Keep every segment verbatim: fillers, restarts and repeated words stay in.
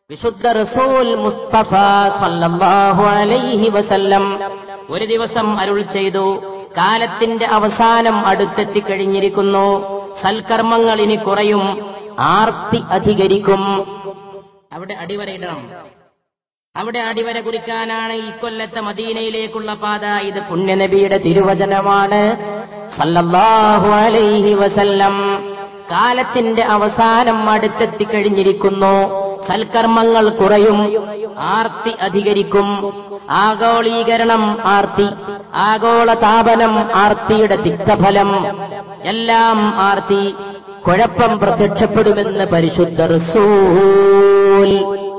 വിശുദ്ധ റസൂൽ മുസ്തഫ സല്ലല്ലാഹു അലൈഹി വസല്ലം ഒരു ദിവസം അരുൾ ചെയ്തു, കാലത്തിന്റെ അവസാനം അടുത്തെത്തിക്കഴിഞ്ഞിരിക്കുന്നു, സൽക്കർമ്മങ്ങൾ ഇനി കുറയും, ആർത്തി അധികരിക്കും. അവിടെ അടിവരയിടണം. അവിടെ അടിവര കുറിക്കാനാണ് ഈ കൊല്ലത്തെ മദീനയിലേക്കുള്ള പാത. ഇത് പുണ്യനബിയുടെ തിരുവചനമാണ് സല്ലല്ലാഹു അലൈഹി വസല്ലം. കാലത്തിന്റെ അവസാനം അടുത്തെത്തിക്കഴിഞ്ഞിരിക്കുന്നു, സൽക്കർമ്മങ്ങൾ കുറയും, ആർത്തി അധികരിക്കും. ആഗോളീകരണം ആർത്തി, ആഗോള താപനം ആർത്തിയുടെ തിക്തഫലം, എല്ലാം ആർത്തി. കുഴപ്പം പ്രത്യക്ഷപ്പെടുമെന്ന് പരിശുദ്ധ റസൂൽ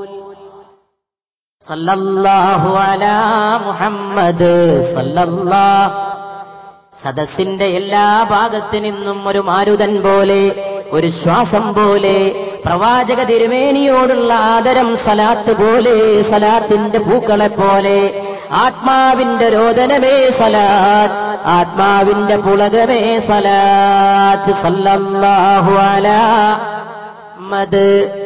സല്ലല്ലാഹു അലാ മുഹമ്മദ് സല്ലല്ലാഹു. സദസ്സിന്റെ എല്ലാ ഭാഗത്തു നിന്നും ഒരു മാരുതൻ പോലെ, ഒരു ശ്വാസം പോലെ, പ്രവാചക തിരുമേനിയോടുള്ള ആദരം സലാത്ത് പോലെ, സലാത്തിന്റെ പൂക്കളെ പോലെ, ആത്മാവിന്റെ രോദനമേ സലാത്ത്, ആത്മാവിന്റെ പുളകമേ സലാത്ത്. സല്ലല്ലാഹു അലാ മുഹമ്മദ്.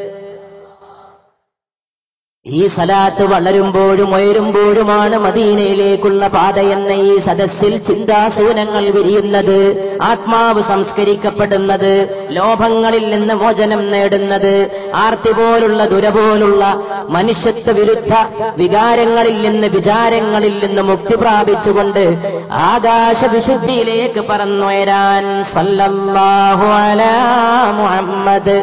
ഈ സലാത്ത് വളരുമ്പോഴും ഉയരുമ്പോഴുമാണ് മദീനയിലേക്കുള്ള പാതയെന്ന ഈ സദസ്സിൽ ചിന്താസൂനങ്ങൾ വിരിയുന്നത്, ആത്മാവ് സംസ്കരിക്കപ്പെടുന്നത്, ലോഭങ്ങളിൽ നിന്ന് മോചനം നേടുന്നത്, ആർത്തി പോലുള്ള ദുരപോലുള്ള മനുഷ്യത്വ വിരുദ്ധ വികാരങ്ങളിൽ നിന്ന്, വിചാരങ്ങളിൽ നിന്ന് മുക്തി പ്രാപിച്ചുകൊണ്ട് ആകാശവിശുദ്ധിയിലേക്ക് പറന്നുയരാൻ. സല്ലല്ലാഹു അലാ മുഹമ്മദ്.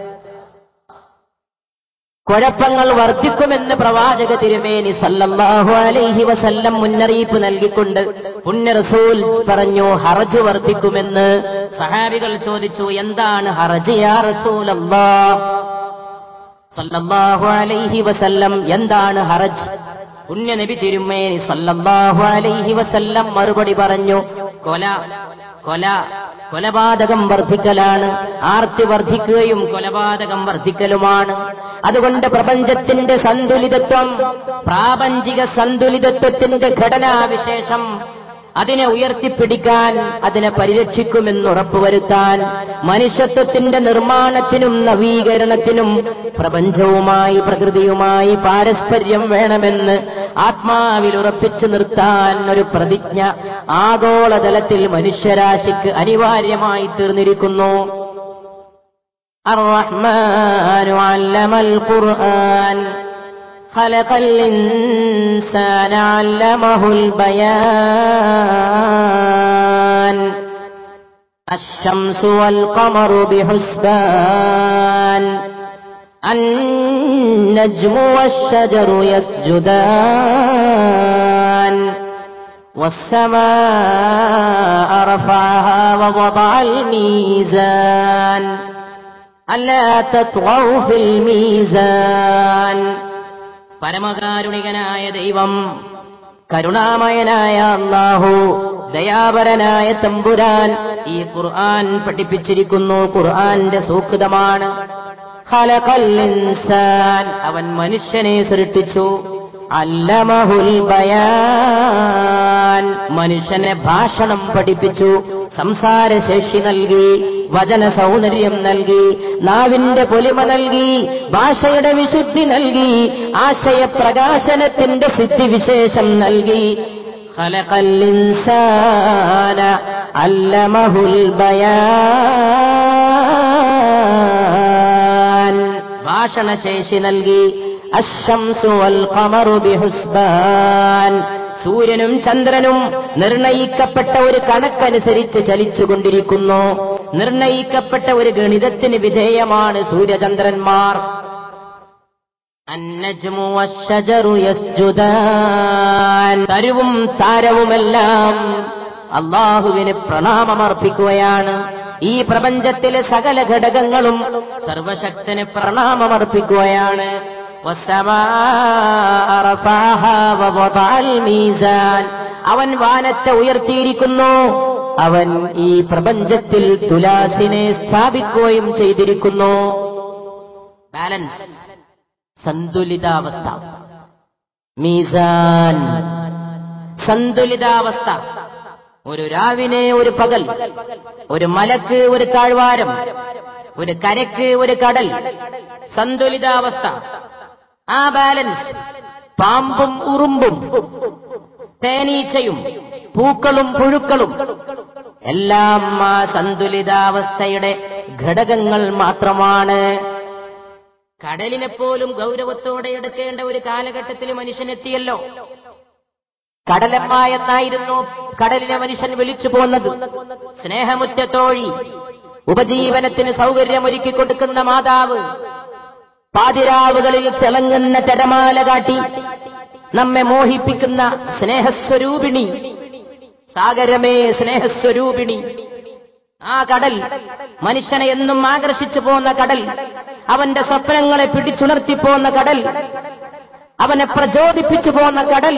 കുഴപ്പങ്ങൾ വർദ്ധിക്കുമെന്ന് പ്രവാചക തിരുമേനി സല്ലല്ലാഹു അലൈഹി വസല്ലം മുന്നറിയിപ്പ് നൽകിക്കൊണ്ട് പുണ്യ റസൂൽ പറഞ്ഞു, ഹറജ് വർദ്ധിക്കുമെന്ന്. സഹാബികൾ ചോദിച്ചു, എന്താണ് ഹറജ് യാ റസൂലല്ലാഹ്? സല്ലല്ലാഹു അലൈഹി വസല്ലം, എന്താണ് ഹറജ്? പുണ്യ നബി തിരുമേനി സല്ലല്ലാഹു അലൈഹി വസല്ലം മറുപടി പറഞ്ഞു, കൊല കൊല കൊലപാതകം വർദ്ധിക്കലാണ്. ആർത്തി വർദ്ധിക്കുകയും കൊലപാതകം വർദ്ധിക്കലുമാണ്. അതുകൊണ്ട് പ്രപഞ്ചത്തിന്റെ സന്തുലിതത്വം, പ്രാപഞ്ചിക സന്തുലിതത്വത്തിന്റെ ഘടനാവിശേഷം, അതിനെ ഉയർത്തിപ്പിടിക്കാൻ, അതിനെ പരിരക്ഷിക്കുമെന്ന് ഉറപ്പുവരുത്താൻ, മനുഷ്യത്വത്തിന്റെ നിർമ്മാണത്തിനും നവീകരണത്തിനും പ്രപഞ്ചവുമായി പ്രകൃതിയുമായി പാരസ്പര്യം വേണമെന്ന് ആത്മാവിൽ ഉറപ്പിച്ചു നിർത്താൻ ഒരു പ്രതിജ്ഞ ആഗോളതലത്തിൽ മനുഷ്യരാശിക്ക് അനിവാര്യമായി തീർന്നിരിക്കുന്നു. الرحمن علم القرآن خلق الإنسان علمه البيان الشمس والقمر بحسبان النجم والشجر يسجدان والسماء رفعها ووضع الميزان ألا تطغوا في الميزان. പരമകാരുണികനായ ദൈവം, കരുണാമയനായ അല്ലാഹു, ദയാപരനായ തമ്പുരാൻ ഈ ഖുർആൻ പഠിപ്പിച്ചിരിക്കുന്നു. ഖുർആന്റെ സൂക്തമാണ്. ഖലഖൽ ഇൻസാൻ, അവൻ മനുഷ്യനെ സൃഷ്ടിച്ചു. അല്ലമഹുൽ ബയാൻ, മനുഷ്യനെ ഭാഷണം പഠിപ്പിച്ചു, സംസാരശേഷി നൽകി, വചന സൗന്ദര്യം നൽകി, നാവിന്റെ പൊലിമ നൽകി, ഭാഷയുടെ വിശുദ്ധി നൽകി, ആശയപ്രകാശനത്തിന്റെ സിദ്ധിവിശേഷം നൽകി. ഖലഖൽ ഇൻസാന അല്ലമഹുൽ ബയാൻ, ഭാഷണശേഷി നൽകി. അശ്ശംസു വൽ ഖമറു ബിഹുസ്ബാൻ, സൂര്യനും ചന്ദ്രനും നിർണയിക്കപ്പെട്ട ഒരു കണക്കനുസരിച്ച് ചലിച്ചുകൊണ്ടിരിക്കുന്നു. നിർണയിക്കപ്പെട്ട ഒരു ഗണിതത്തിന് വിധേയമാണ് സൂര്യചന്ദ്രന്മാർ. അന്നജ്മു വശ്ശജറു യസ്ജുദാൻ, തരുവും താരവുമെല്ലാം അല്ലാഹുവിന് പ്രണാമമർപ്പിക്കുകയാണ്. ഈ പ്രപഞ്ചത്തിലെ സകല ഘടകങ്ങളും സർവശക്തന് പ്രണാമമർപ്പിക്കുകയാണ്. അവൻ വാനത്തെ ഉയർത്തിയിരിക്കുന്നു. അവൻ ഈ പ്രപഞ്ചത്തിൽ തുലാസിനെ സ്ഥാപിക്കുകയും ചെയ്തിരിക്കുന്നു. ബാലൻസ്, സന്തുലിതാവസ്ഥ. മീസാൻ, സന്തുലിതാവസ്ഥ. ഒരു രാവിനെ ഒരു പകൽ, ഒരു മലക്ക് ഒരു താഴ്വാരം, ഒരു കരക്ക് ഒരു കടൽ. സന്തുലിതാവസ്ഥ. ആ ബാലൻസ് പാമ്പും ഉറുമ്പും തേനീച്ചയും പൂക്കളും പുഴുക്കളും എല്ലാം ആ സന്തുലിതാവസ്ഥയുടെ ഘടകങ്ങൾ മാത്രമാണ്. കടലിനെപ്പോലും ഗൗരവത്തോടെ എടുക്കേണ്ട ഒരു കാലഘട്ടത്തിൽ മനുഷ്യനെത്തിയല്ലോ. കടലമ്മ എന്നായിരുന്നു കടലിനെ മനുഷ്യൻ വിളിച്ചു പോന്നത്. സ്നേഹമുറ്റ തോഴി, ഉപജീവനത്തിന് സൗകര്യമൊരുക്കി കൊടുക്കുന്ന മാതാവ്, പാതിരാവുകളിൽ തിളങ്ങുന്ന തിരമാല കാട്ടി നമ്മെ മോഹിപ്പിക്കുന്ന സ്നേഹസ്വരൂപിണി, സാഗരമേ സ്നേഹസ്വരൂപിണി. ആ കടൽ മനുഷ്യനെ എന്നും ആകർഷിച്ചു പോന്ന കടൽ, അവന്റെ സ്വപ്നങ്ങളെ പിടിച്ചുണർത്തിപ്പോന്ന കടൽ, അവനെ പ്രചോദിപ്പിച്ചു പോന്ന കടൽ,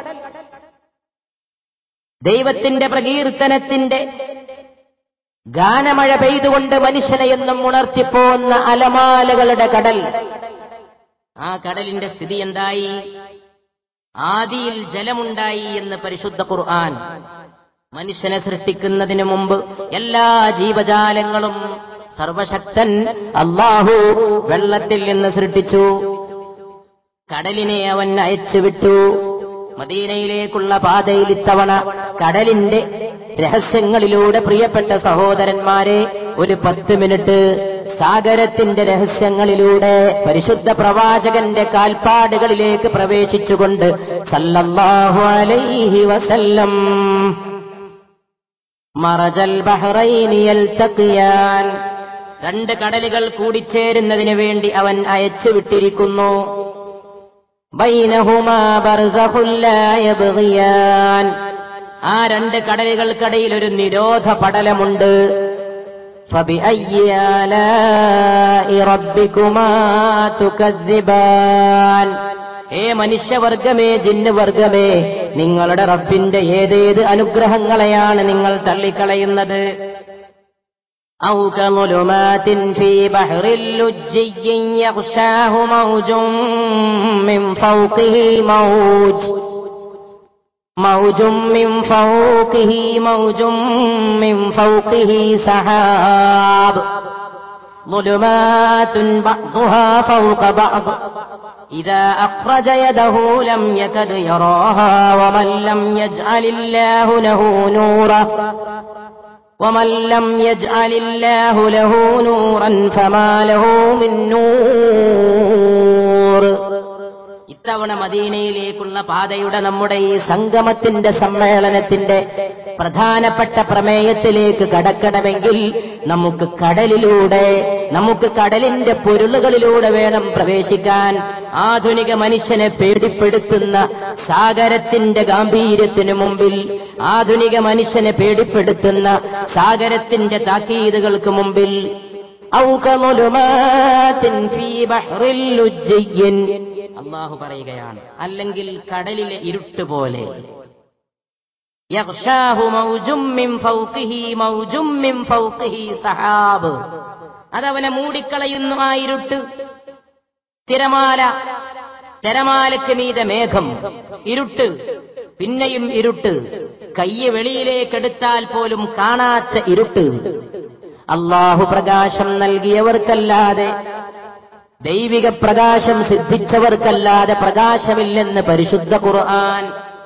ദൈവത്തിന്റെ പ്രകീർത്തനത്തിന്റെ ഗാനമഴ പെയ്തുകൊണ്ട് മനുഷ്യനെ എന്നും ഉണർത്തിപ്പോന്ന അലമാലകളുടെ കടൽ. ആ കടലിന്റെ സ്ഥിതി എന്തായി? ആദിയിൽ ജലമുണ്ടായി എന്ന് പരിശുദ്ധ ഖുർആൻ. മനുഷ്യനെ സൃഷ്ടിക്കുന്നതിന് മുമ്പ് എല്ലാ ജീവജാലങ്ങളും സർവശക്തൻ അല്ലാഹു വെള്ളത്തിൽ നിന്ന് സൃഷ്ടിച്ചു. കടലിനെ അവൻ അയച്ചുവിട്ടു. മദീനയിലേക്കുള്ള പാതയിൽ ഇത്തവണ കടലിന്റെ രഹസ്യങ്ങളിലൂടെ പ്രിയപ്പെട്ട സഹോദരന്മാരെ ഒരു പത്ത് മിനിറ്റ് സാഗരത്തിന്റെ രഹസ്യങ്ങളിലൂടെ പരിശുദ്ധ പ്രവാചകന്റെ കാൽപ്പാടുകളിലേക്ക് പ്രവേശിച്ചുകൊണ്ട് സല്ലല്ലാഹു അലൈഹി വസല്ലം മറജൽ ബഹ്റൈനി യൽതഖിയാൻ, രണ്ട് കടലുകൾ കൂടിച്ചേരുന്നതിന് വേണ്ടി അവൻ അയച്ചുവിട്ടിരിക്കുന്നു. ബൈനഹുമാ ബർസഖുൻ ലാ യബ്ഗിയാൻ, ആ രണ്ട് കടലുകൾക്കിടയിൽ ഒരു നിരോധ പടലമുണ്ട്. ഫബിഅയ്യി ആലാഇ റബ്ബികുമാ തുകദ്ദിബാൻ, ഏ മനുഷ്യവർഗമേ ജിന്നുവർഗമേ, നിങ്ങളുടെ റബ്ബിന്റെ ഏതേത് അനുഗ്രഹങ്ങളെയാണ് നിങ്ങൾ തള്ളിക്കളയുന്നത്? ഔ കളുലുമാതിൻ ഫീ ബഹ്റിൽ ലുജ്ജിയ്യിൻ യഗ്ശാഹു മൗജും മിൻ ഫൗഖിഹി മൗജ് മൗജും മിൻ ഫൗഖിഹി മൗജും മിൻ ഫൗഖിഹി സഹാബ് ളുലുമാതുൻ ബഅ്ദുഹാ ഫൗഖ ബഅദ് إذا أخرج يده لم يكد يراها ومن لم يجعل الله له نورا ومن لم يجعل الله له نورا فما له من نور. ഇത്തവണ മദീനയിലേക്കുള്ള പാതയുടെ നമ്മുടെ ഈ സംഗമത്തിന്റെ സമ്മേളനത്തിന്റെ പ്രധാനപ്പെട്ട പ്രമേയത്തിലേക്ക് കടക്കണമെങ്കിൽ നമുക്ക് കടലിലൂടെ, നമുക്ക് കടലിന്റെ പൊരുളുകളിലൂടെ വേണം പ്രവേശിക്കാൻ. ആധുനിക മനുഷ്യനെ പേടിപ്പെടുത്തുന്ന സാഗരത്തിന്റെ ഗാംഭീര്യത്തിനു മുമ്പിൽ, ആധുനിക മനുഷ്യനെ പേടിപ്പെടുത്തുന്ന സാഗരത്തിന്റെ താക്കീതുകൾക്ക് മുമ്പിൽ അല്ലാഹു പറയുകയാണ്, അല്ലെങ്കിൽ കടലിലെ ഇരുട്ട് പോലെ. യഗ്ശാഹു മൗജും മിൻ ഫൗഖിഹി മൗജും മിൻ ഫൗഖിഹി സഹാബ്, അതവനെ മൂടിക്കളയുന്നു ആ ഇരുട്ട്. തിരമാല, തിരമാലയ്ക്ക് മീതെ മേഘം, ഇരുട്ട്, പിന്നെയും ഇരുട്ട്, കയ്യ് വെളിയിലേക്കെടുത്താൽ പോലും കാണാത്ത ഇരുട്ട്. അല്ലാഹു പ്രകാശം നൽകിയവർക്കല്ലാതെ, ദൈവിക പ്രകാശം സിദ്ധിച്ചവർക്കല്ലാതെ പ്രകാശമില്ലെന്ന് പരിശുദ്ധ ഖുർആൻ.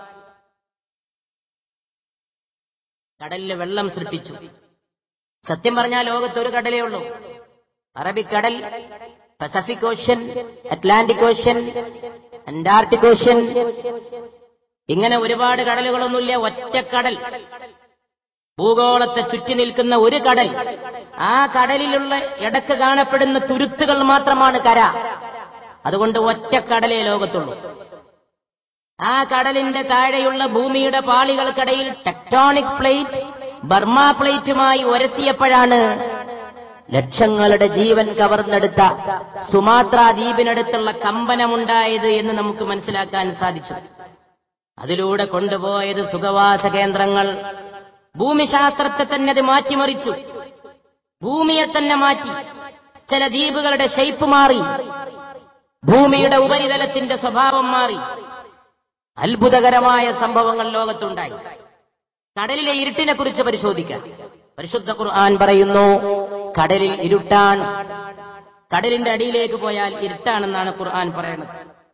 കടലിൽ വെള്ളം സൃഷ്ടിച്ചു. സത്യം പറഞ്ഞാൽ ലോകത്ത് ഒരു കടലേ ഉള്ളൂ, അറബിക്കടൽ, Pacific Ocean, Atlantic Ocean, Antarctic Ocean, ഇങ്ങനെ ഒരുപാട് കടലുകളൊന്നുമില്ല. ഒറ്റക്കടൽ, ഭൂഗോളത്തെ ചുറ്റി നിൽക്കുന്ന ഒരു കടൽ. ആ കടലിലുള്ള ഇടക്ക് കാണപ്പെടുന്ന തുരുത്തുകൾ മാത്രമാണ് കര. അതുകൊണ്ട് ഒറ്റക്കടലേ ലോകത്തുള്ളൂ. ആ കടലിന്റെ താഴെയുള്ള ഭൂമിയുടെ പാളികൾക്കിടയിൽ ടെക്ടോണിക് പ്ലേറ്റ് ബർമ പ്ലേറ്റുമായി ഉരസിയപ്പോഴാണ് ലക്ഷങ്ങളുടെ ജീവൻ കവർന്നെടുത്ത സുമാത്ര ദ്വീപിനടുത്തുള്ള കമ്പനമുണ്ടായത് എന്ന് നമുക്ക് മനസ്സിലാക്കാൻ സാധിച്ചു. അതിലൂടെ കൊണ്ടുപോയത് സുഖവാസ കേന്ദ്രങ്ങൾ. ഭൂമിശാസ്ത്രത്തെ തന്നെ അത് മാറ്റിമറിച്ചു. ഭൂമിയെ തന്നെ മാറ്റി. ചില ദ്വീപുകളുടെ ഷേപ്പ് മാറി, ഭൂമിയുടെ ഉപരിതലത്തിന്റെ സ്വഭാവം മാറി. അത്ഭുതകരമായ സംഭവങ്ങൾ ലോകത്തുണ്ടായി. കടലിലെ ഇരുട്ടിനെ കുറിച്ച് പരിശോധിക്കാം. പരിശുദ്ധ ഖുർആൻ പറയുന്നു, കടലിൽ ഇരുട്ടാണ്. കടലിന്റെ അടിയിലേക്ക് പോയാൽ ഇരുട്ടാണെന്നാണ് ഖുർആൻ പറയുന്നത്.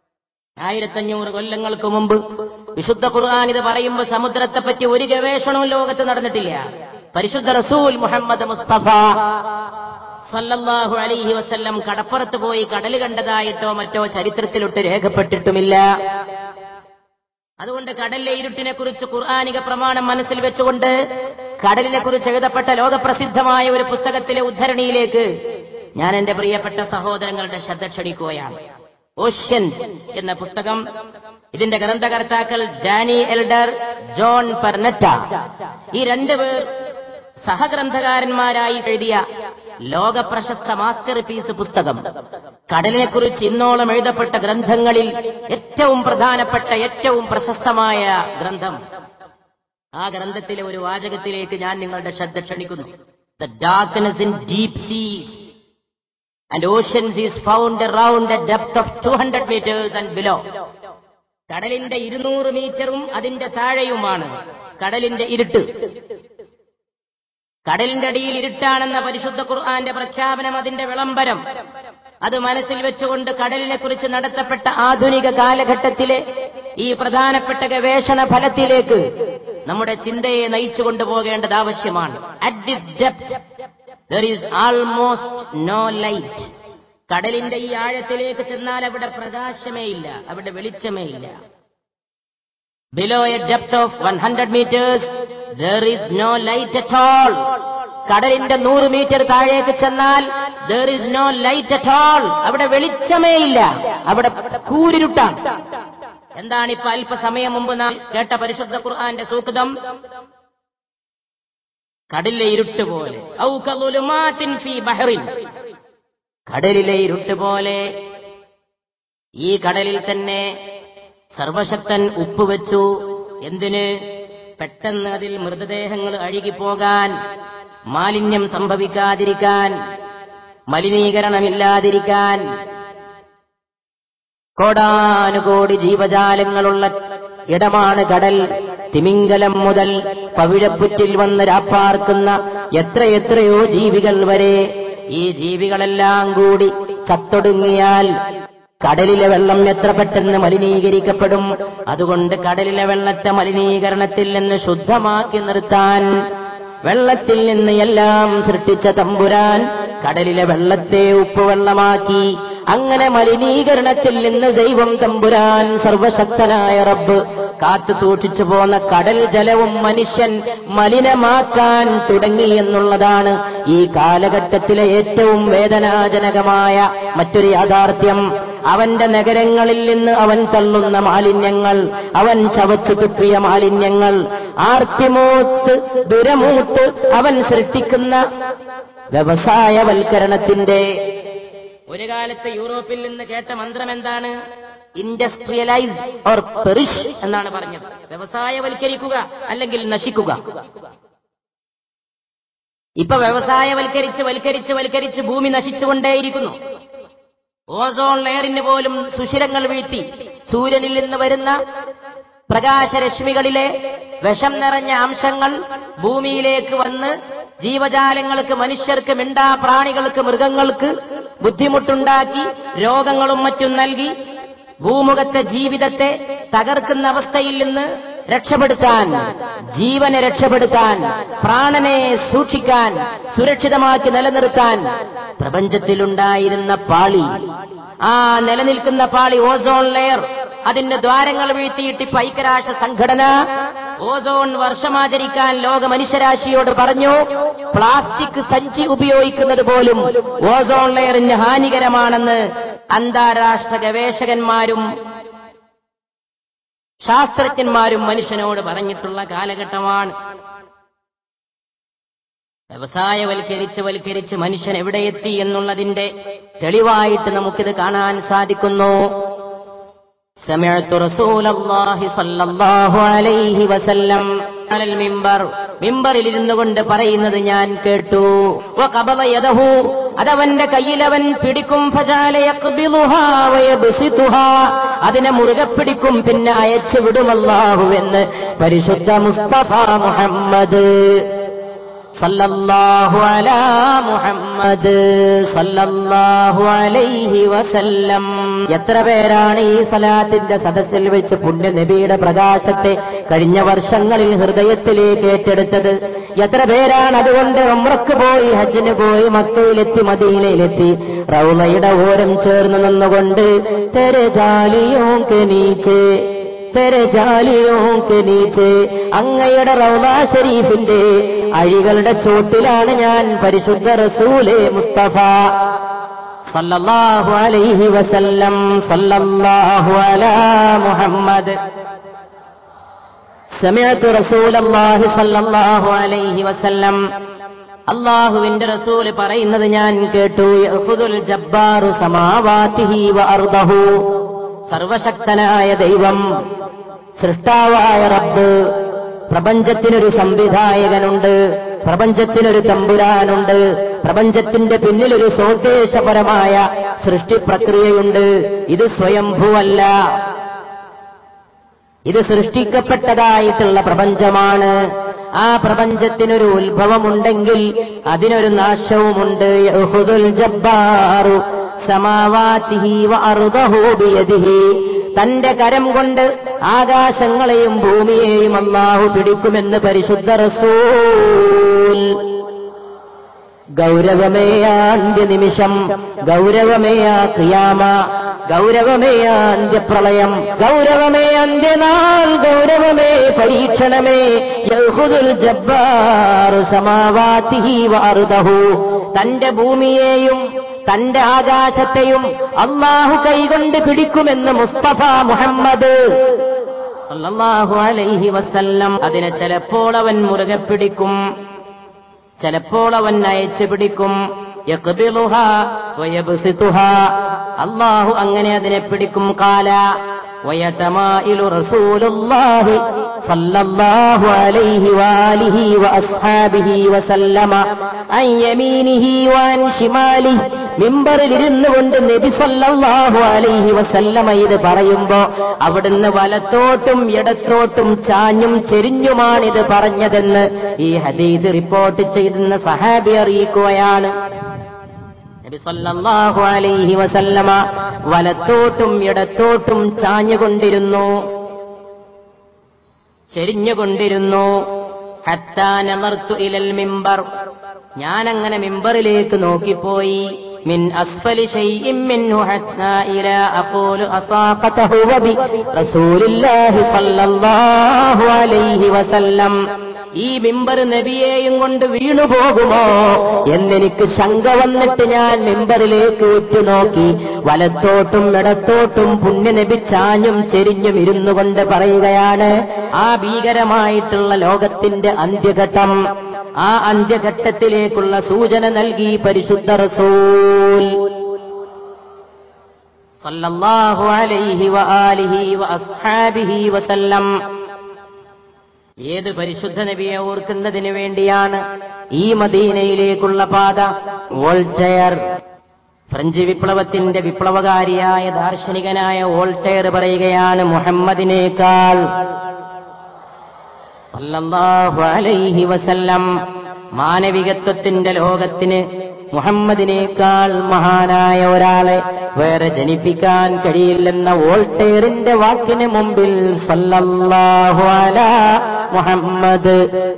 ആയിരത്തഞ്ഞൂറ് കൊല്ലങ്ങൾക്ക് മുമ്പ് വിശുദ്ധ ഖുർആൻ ഇത് പറയുമ്പോൾ സമുദ്രത്തെപ്പറ്റി ഒരു ഗവേഷണവും ലോകത്ത് നടന്നിട്ടില്ല. പരിശുദ്ധ റസൂൽ മുഹമ്മദ് മുസ്തഫ സല്ലല്ലാഹു അലൈഹി വസല്ലം കടപ്പുറത്ത് പോയി കടൽ കണ്ടതായിട്ടോ മറ്റോ ചരിത്രത്തിലൊട്ട് രേഖപ്പെട്ടിട്ടുമില്ല. അതുകൊണ്ട് കടലിലെ ഇരുട്ടിനെ കുറിച്ച് ഖുർആനിക പ്രമാണം മനസ്സിൽ വെച്ചുകൊണ്ട് കടലിനെ കുറിച്ച് എഴുതപ്പെട്ട ലോകപ്രസിദ്ധമായ ഒരു പുസ്തകത്തിലെ ഉദ്ധരണിയിലേക്ക് ഞാൻ എന്റെ പ്രിയപ്പെട്ട സഹോദരങ്ങളുടെ ശ്രദ്ധ ക്ഷണിക്കുകയാണ്. ഓഷ്യൻ എന്ന പുസ്തകം. ഇതിന്റെ ഗ്രന്ഥകർത്താക്കൾ ഡാനി എൽഡർ, ജോൺ പെർനെറ്റ. ഈ രണ്ടുപേർ സഹഗ്രന്ഥകാരന്മാരായി എഴുതിയ ലോക പ്രശസ്ത മാസ്റ്റർ പീസ് പുസ്തകം. കടലിനെ കുറിച്ച് ഇന്നോളം എഴുതപ്പെട്ട ഗ്രന്ഥങ്ങളിൽ ഏറ്റവും പ്രധാനപ്പെട്ട ഏറ്റവും പ്രശസ്തമായ ഗ്രന്ഥം. ആ ഗ്രന്ഥത്തിലെ ഒരു വാചകത്തിലേക്ക് ഞാൻ നിങ്ങളുടെ ശ്രദ്ധ ക്ഷണിക്കുന്നു. The darkness in deep seas and oceans is found around a depth of two hundred meters and below. കടലിന്റെ ഇരുന്നൂറ് മീറ്ററും അതിന്റെ താഴെയുമാണ് കടലിന്റെ ഇരുട്ട്. കടലിന്റെ അടിയിൽ ഇരുട്ടാണെന്ന പരിശുദ്ധ ഖുർആന്റെ പ്രഖ്യാപനം, അതിന്റെ വിളംബരം, അത് മനസ്സിൽ വെച്ചുകൊണ്ട് കടലിനെ കുറിച്ച് നടത്തപ്പെട്ട ആധുനിക കാലഘട്ടത്തിലെ ഈ പ്രധാനപ്പെട്ട ഗവേഷണ ഫലത്തിലേക്ക് നമ്മുടെ ചിന്തയെ നയിച്ചു കൊണ്ടുപോകേണ്ടത് ആവശ്യമാണ്. At this depth there is almost no light. കടലിന്റെ ഈ ആഴത്തിലേക്ക് ചെന്നാൽ അവിടെ പ്രകാശമേ ഇല്ല, അവിടെ വെളിച്ചമേ ഇല്ല. Below a depth of one hundred meters there is no light at all. കടലിന്റെ നൂറ് മീറ്റർ താഴേക്ക് ചെന്നാൽ there is no light at all. അവിടെ വെളിച്ചമേ ഇല്ല, അവിടെ കൂരിരുട്ടാണ്. എന്താണ് ഇപ്പൊ അല്പസമയം മുമ്പ് നാം കേട്ട പരിശുദ്ധ ഖുർആന്റെ സൂക്തം? കടലിലെ ഇരുട്ട് പോലെ. ഔ കളുലുമാത്തിൻ ഫീ ബഹറിൻ. കടലിലെ ഇരുട്ട് പോലെ. ഈ കടലിൽ തന്നെ സർവശക്തൻ ഉപ്പ് വെച്ചു. എന്തിന്? പെട്ടെന്ന് അതിൽ മൃതദേഹങ്ങൾ അഴുകിപ്പോകാൻ, മാലിന്യം സംഭവിക്കാതിരിക്കാൻ, മലിനീകരണമില്ലാതിരിക്കാൻ. കോടാനുകോടി ജീവജാലങ്ങളുള്ള ഇടമാണ് കടൽ. തിമിംഗലം മുതൽ പവിഴപ്പുറ്റിൽ വന്ന് രാപ്പാർക്കുന്ന എത്രയെത്രയോ ജീവികൾ വരെ. ഈ ജീവികളെല്ലാം കൂടി ചത്തൊടുങ്ങിയാൽ കടലിലെ വെള്ളം എത്ര പെട്ടെന്ന് മലിനീകരിക്കപ്പെടും. അതുകൊണ്ട് കടലിലെ വെള്ളത്തെ മലിനീകരണത്തിൽ നിന്ന് ശുദ്ധമാക്കി നിർത്താൻ വെള്ളത്തിൽ നിന്ന് എല്ലാം സൃഷ്ടിച്ച തമ്പുരാൻ കടലിലെ വെള്ളത്തെ ഉപ്പുവെള്ളമാക്കി. അങ്ങനെ മലിനീകരണത്തിൽ നിന്ന് ദൈവം തമ്പുരാൻ സർവശക്തനായ റബ്ബ് കാത്തു സൂക്ഷിച്ചു പോന്ന കടൽ ജലവും മനുഷ്യൻ മലിനമാക്കാൻ തുടങ്ങി എന്നുള്ളതാണ് ഈ കാലഘട്ടത്തിലെ ഏറ്റവും വേദനാജനകമായ മറ്റൊരു യാഥാർത്ഥ്യം. അവന്റെ നഗരങ്ങളിൽ നിന്ന് അവൻ തള്ളുന്ന മാലിന്യങ്ങൾ, അവൻ ചവച്ചു തുപ്പിയ മാലിന്യങ്ങൾ, ആർത്തിമൂത്ത് ദുരമൂത്ത് അവൻ സൃഷ്ടിക്കുന്ന വ്യവസായവൽക്കരണത്തിന്റെ. ഒരു കാലത്ത് യൂറോപ്പിൽ നിന്ന് കേട്ട മന്ത്രം എന്താണ്? ഇൻഡസ്ട്രിയലൈസ് ഓർ പെറിഷ് എന്നാണ് പറഞ്ഞത്. വ്യവസായവൽക്കരിക്കുക അല്ലെങ്കിൽ നശിക്കുക. ഇപ്പൊ വ്യവസായവൽക്കരിച്ച് വൽക്കരിച്ച് വൽക്കരിച്ച് ഭൂമി നശിച്ചുകൊണ്ടേയിരിക്കുന്നു. ഓസോൺ ലെയറിന് പോലും സുഷിരങ്ങൾ വീഴ്ത്തി സൂര്യനിൽ നിന്ന് വരുന്ന പ്രകാശരശ്മികളിലെ വിഷം നിറഞ്ഞ അംശങ്ങൾ ഭൂമിയിലേക്ക് വന്ന് ജീവജാലങ്ങൾക്ക്, മനുഷ്യർക്ക്, മിണ്ടാ പ്രാണികൾക്ക്, മൃഗങ്ങൾക്ക് ബുദ്ധിമുട്ടുണ്ടാക്കി രോഗങ്ങളും മറ്റും നൽകി ഭൂമുഖത്തെ ജീവിതത്തെ തകർക്കുന്ന അവസ്ഥയിൽ നിന്ന് രക്ഷപ്പെടുത്താൻ, ജീവനെ രക്ഷപ്പെടുത്താൻ, പ്രാണനെ സൂക്ഷിക്കാൻ, സുരക്ഷിതമാക്കി നിലനിർത്താൻ പ്രപഞ്ചത്തിലുണ്ടായിരുന്ന പാളി, ആ നിലനിൽക്കുന്ന പാളി ഓസോൺ ലെയർ, അതിന്റെ ദ്വാരങ്ങൾ വീഴ്ത്തിയിട്ട് ഇപ്പൊ ഐക്യരാഷ്ട്ര സംഘടന ഓസോൺ വർഷമാചരിക്കാൻ ലോക മനുഷ്യരാശിയോട് പറഞ്ഞു. പ്ലാസ്റ്റിക് സഞ്ചി ഉപയോഗിക്കുന്നത് പോലും ഓസോൺ ലെയറിന് ഹാനികരമാണെന്ന് അന്താരാഷ്ട്ര ഗവേഷകന്മാരും ശാസ്ത്രജ്ഞന്മാരും മനുഷ്യനോട് പറഞ്ഞിട്ടുള്ള കാലഘട്ടമാണ്. വ്യവസായവൽക്കരിച്ച് വൽക്കരിച്ച് മനുഷ്യൻ എവിടെയെത്തി എന്നുള്ളതിന്റെ തെളിവായിട്ട് നമുക്കിത് കാണാൻ സാധിക്കുന്നു. സമിഅ്തു റസൂലല്ലാഹി സ്വല്ലല്ലാഹു അലൈഹി വസല്ലം അലൽ മിമ്പർ, മിമ്പറിൽ ഇരുന്നു കൊണ്ട് പറയുന്നത് ഞാൻ കേട്ടു. വഖബള യദഹു, അതവന്റെ കയ്യിലവൻ പിടിക്കും. ഫജഅല യഖ്ബിളുഹാ വയബ്സിതുഹാ, അതിനെ മുറുകെ പിടിക്കും, പിന്നെ അയച്ചു വിടും അല്ലാഹു എന്ന് പരിശുദ്ധ മുസ്തഫ മുഹമ്മദ് സല്ലല്ലാഹു അലാ മുഹമ്മദ് സല്ലല്ലാഹു അലൈഹി വസല്ലം. എത്ര പേരാണ് ഈ സലാത്തിന്റെ സദസ്സിൽ വെച്ച് പുണ്യ നബിയുടെ പ്രകാശത്തെ കഴിഞ്ഞ വർഷങ്ങളിൽ ഹൃദയത്തിലേക്ക് ഏറ്റെടുത്തത്? എത്ര പേരാണ് അതുകൊണ്ട് ഉംറക്ക് പോയി, ഹജ്ജിന് പോയി, മക്കയിലെത്തി, മദീനയിലെത്തി, റൗളയുടെ ഓരം ചേർന്ന് നിന്നുകൊണ്ട് തെരെ ജാലിയോ കെ നീച്ചേ തെരെ ജാലിയോ കെ നീച്ചേ, അങ്ങയുടെ റൗള ഷരീഫിന്റെ അഴികളുടെ ചോട്ടിലാണ് ഞാൻ പരിശുദ്ധ റസൂലേ മുസ്തഫ സല്ലല്ലാഹു അലൈഹി വസല്ലം. സല്ലല്ലാഹു അലാ മുഹമ്മദ്. സമിഅതു റസൂലല്ലാഹി സല്ലല്ലാഹു അലൈഹി വസല്ലം. അല്ലാഹുവിന്റെ റസൂൽ പറയുന്നത് ഞാൻ കേട്ടു. യഖുദുൽ ജബ്ബാറു സമാവാതിഹി വ അർദഹു. സർവശക്തനായ ദൈവം, സൃഷ്ടാവായ റബ്ബ്, പ്രപഞ്ചത്തിനൊരു സംവിധായകനുണ്ട്, പ്രപഞ്ചത്തിനൊരു തമ്പുരാനുണ്ട്, പ്രപഞ്ചത്തിന്റെ പിന്നിലൊരു സ്വദേശപരമായ സൃഷ്ടിപ്രക്രിയയുണ്ട്. ഇത് സ്വയംഭൂവല്ല, ഇത് സൃഷ്ടിക്കപ്പെട്ടതായിട്ടുള്ള പ്രപഞ്ചമാണ്. ആ പ്രപഞ്ചത്തിനൊരു ഉത്ഭവമുണ്ടെങ്കിൽ അതിനൊരു നാശവുമുണ്ട്. യഖുദുൽ ജബ്ബാറു സമാവാതിഹി വ അർദഹു ബിയദിഹി. തന്റെ കരം കൊണ്ട് ആകാശങ്ങളെയും ഭൂമിയെയും അല്ലാഹു പിടിക്കുമെന്ന് പരിശുദ്ധ റസൂൽ. ഗൗരവമേ അന്ത്യനിമിഷം, ഗൗരവമേ ഖിയാമ, ഗൗരവമേ അന്ത്യപ്രളയം, ഗൗരവമേ അന്ത്യനാൾ, ഗൗരവമേ പരീക്ഷണമേ. യഖുദുൽ ജബ്ബാറു സമാവാതിഹി വ അർദഹു. തന്റെ ഭൂമിയെയും തന്റെ ആകാശത്തെയും അല്ലാഹു കൈകൊണ്ട് പിടിക്കുമെന്ന് മുസ്തഫ മുഹമ്മദ് സല്ലല്ലാഹു അലൈഹി വസല്ലം. അതിനെ ചിലപ്പോൾ അവൻ മുറുകെ പിടിക്കും, ചിലപ്പോൾ അവൻ അയച്ചു പിടിക്കും. യഖ്ബിലുഹാ വയബ്സിതുഹാ. അല്ലാഹു അങ്ങനെ അതിനെ പിടിക്കും. ഖാല വയതമായിലു റസൂലുള്ളാഹി സല്ലല്ലാഹു അലൈഹി വാലിഹി വഅസ്ഹാബിഹി വസല്ലമ അൻ യമീനിഹി വഅൻ ശിമാലിഹി. മിമ്പറിൽ ഇരുന്നു കൊണ്ട് നബി സല്ലല്ലാഹു അലൈഹി വസല്ലമ ഇത് പറയുമ്പോ അവിടുന്ന് വലത്തോട്ടും ഇടത്തോട്ടും ചാഞ്ഞും ചെരിഞ്ഞുമാണിത് പറഞ്ഞതെന്ന് ഈ ഹദീസ് റിപ്പോർട്ട് ചെയ്യുന്ന സഹാബി അറിയിക്കുകയാണ്. നബി സല്ലല്ലാഹു അലൈഹി വസല്ലമ വലത്തോട്ടും ഇടത്തോട്ടും ചാഞ്ഞുകൊണ്ടിരുന്നു, ചെരിഞ്ഞുകൊണ്ടിരുന്നു. ഹത്താ നളർതു ഇലൽ മിമ്പർ. ഞാനങ്ങനെ മിമ്പറിലേക്ക് നോക്കിപ്പോയി. മിൻ അസ്ഫലി ശൈഇൻ മിൻഹു ഹത്താ ഇലാ അഖൂലു അസാഖതഹു വബി റസൂലില്ലാഹി സല്ലല്ലാഹു അലൈഹി വസല്ലം. ഈ മിമ്പർ നബിയെയും കൊണ്ട് വീണുപോകുമോ എന്നെനിക്ക് ശങ്ക വന്നിട്ട് ഞാൻ മിമ്പറിലേക്ക് ഉറ്റുനോക്കി. വലത്തോട്ടും ഇടത്തോട്ടും പുണ്യനബി ചാഞ്ഞും ചെരിഞ്ഞും ഇരുന്നു കൊണ്ട് പറയുകയാണ്, ആ ഭീകരമായിട്ടുള്ള ലോകത്തിന്റെ അന്ത്യഘട്ടം, ആ അന്ത്യഘട്ടത്തിലേക്കുള്ള സൂചന നൽകി പരിശുദ്ധ റസൂൽ സല്ലല്ലാഹു അലൈഹി വആലിഹി വഅസ്ഹാബിഹി വസല്ലം. ഏത് പരിശുദ്ധ നബിയെ ഓർക്കുന്നതിന് വേണ്ടിയാണ് ഈ മദീനയിലേക്കുള്ള പാത? വോൾട്ടയർ, ഫ്രഞ്ച് വിപ്ലവത്തിന്റെ വിപ്ലവകാരിയായ ദാർശനികനായ വോൾട്ടയർ പറയുകയാണ്, മുഹമ്മദിനേക്കാൾ സല്ലല്ലാഹു അലൈഹി വസല്ലം മാനവികത്വത്തിന്റെ ലോകത്തിന് മുഹമ്മദിനേക്കാൾ മഹാനായ ഒരാളെ വേറെ ജനിപ്പിക്കാൻ കഴിയില്ലെന്ന വോൾട്ടയറിന്റെ വാക്കിന് മുമ്പിൽ സല്ലല്ലാഹു അലാ മുഹമ്മദ്.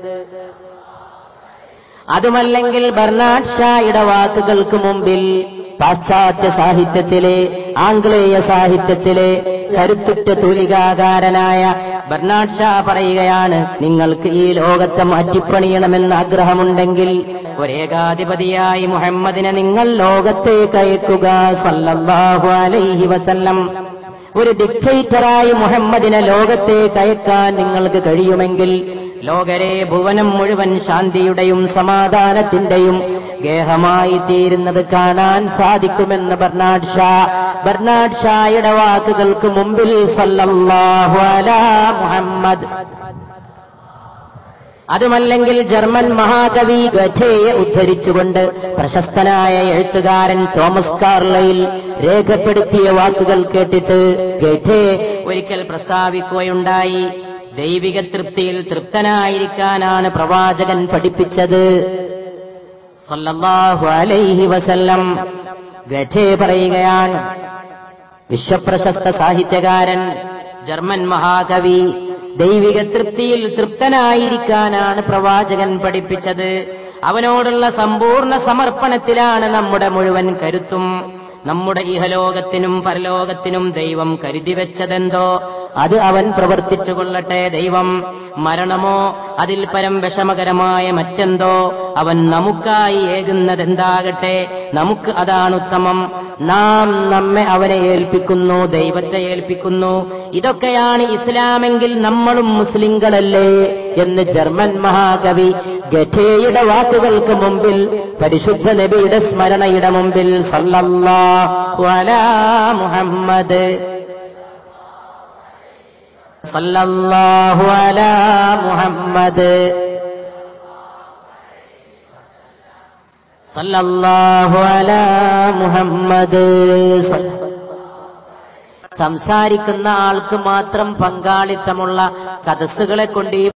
അതുമല്ലെങ്കിൽ ബർനാഡ് ഷായുടെ വാക്കുകൾക്ക് മുമ്പിൽ പാശ്ചാത്യ സാഹിത്യത്തിലെ, ആംഗ്ലേയ സാഹിത്യത്തിലെ കരുത്തുറ്റ തൂലികാകാരനായ ബർനാഡ് ഷാ പറയുകയാണ്, നിങ്ങൾക്ക് ഈ ലോകത്തെ മാറ്റിപ്പണിയണമെന്ന് ആഗ്രഹമുണ്ടെങ്കിൽ ഒരേകാധിപതിയായി മുഹമ്മദിനെ നിങ്ങൾ ലോകത്തേക്ക് അയക്കുക സല്ലല്ലാഹു അലൈഹി വസല്ലം. ഒരു ഡിക്റ്റേറ്ററായി മുഹമ്മദിനെ ലോകത്തേക്ക് അയക്കാൻ നിങ്ങൾക്ക് കഴിയുമെങ്കിൽ ലോകരെ ഭുവനം മുഴുവൻ ശാന്തിയുടെയും സമാധാനത്തിന്റെയും ഗേഹമായി തീരുന്നത് കാണാൻ സാധിക്കുമെന്ന് ബർനാഡ് ഷാ. ബർനാഡ് ഷായുടെ വാക്കുകൾക്ക് മുമ്പിൽ സല്ലല്ലാഹു അലാ മുഹമ്മദ്. അതുമല്ലെങ്കിൽ ജർമ്മൻ മഹാകവി ഗഥയെ ഉദ്ധരിച്ചുകൊണ്ട് പ്രശസ്തനായ എഴുത്തുകാരൻ തോമസ് കാർലൈൽ രേഖപ്പെടുത്തിയ വാക്കുകൾ കേട്ടിട്ട് ഗഥെ ഒരിക്കൽ പ്രസ്താവിക്കുകയുണ്ടായി, ദൈവിക തൃപ്തിയിൽ തൃപ്തനായിരിക്കാനാണ് പ്രവാചകൻ പഠിപ്പിച്ചത് സല്ലല്ലാഹു അലൈഹി വസല്ലം. ഗഥേ പറയുകയാണ്, വിശ്വപ്രശസ്ത സാഹിത്യകാരൻ, ജർമ്മൻ മഹാകവി, ദൈവിക തൃപ്തിയിൽ തൃപ്തനായിരിക്കാനാണ് പ്രവാചകൻ പഠിപ്പിച്ചത്. അവനോടുള്ള സമ്പൂർണ്ണ സമർപ്പണത്തിലാണ് നമ്മുടെ മുഴുവൻ കരുത്തും. നമ്മുടെ ഇഹലോകത്തിനും പരലോകത്തിനും ദൈവം കരുതി വെച്ചതെന്തോ അത് അവൻ പ്രവർത്തിച്ചു കൊള്ളട്ടെ. ദൈവം മരണമോ അതിൽ പരം വിഷമകരമായ മറ്റെന്തോ അവൻ നമുക്കായി ഏകുന്നതെന്താകട്ടെ, നമുക്ക് അതാണ് ഉത്തമം. നാം നമ്മെ അവനെ ഏൽപ്പിക്കുന്നു, ദൈവത്തെ ഏൽപ്പിക്കുന്നു. ഇതൊക്കെയാണ് ഇസ്ലാമെങ്കിൽ നമ്മളും മുസ്ലിങ്ങളല്ലേ എന്ന് ജർമ്മൻ മഹാകവി ഗഥേയുടെ വാക്കുകൾക്ക് മുമ്പിൽ, പരിശുദ്ധ നബിയുടെ സ്മരണയുടെ മുമ്പിൽ സല്ലല്ലാഹു അലാ മുഹമ്മദ് സല്ലല്ലാഹു അലാ മുഹമ്മദ് സല്ലല്ലാഹു അലാ മുഹമ്മദ്. സംസാരിക്കുന്ന ആൾക്ക് മാത്രം പങ്കാളിത്തമുള്ള സദസ്സുകളെ കൊണ്ട്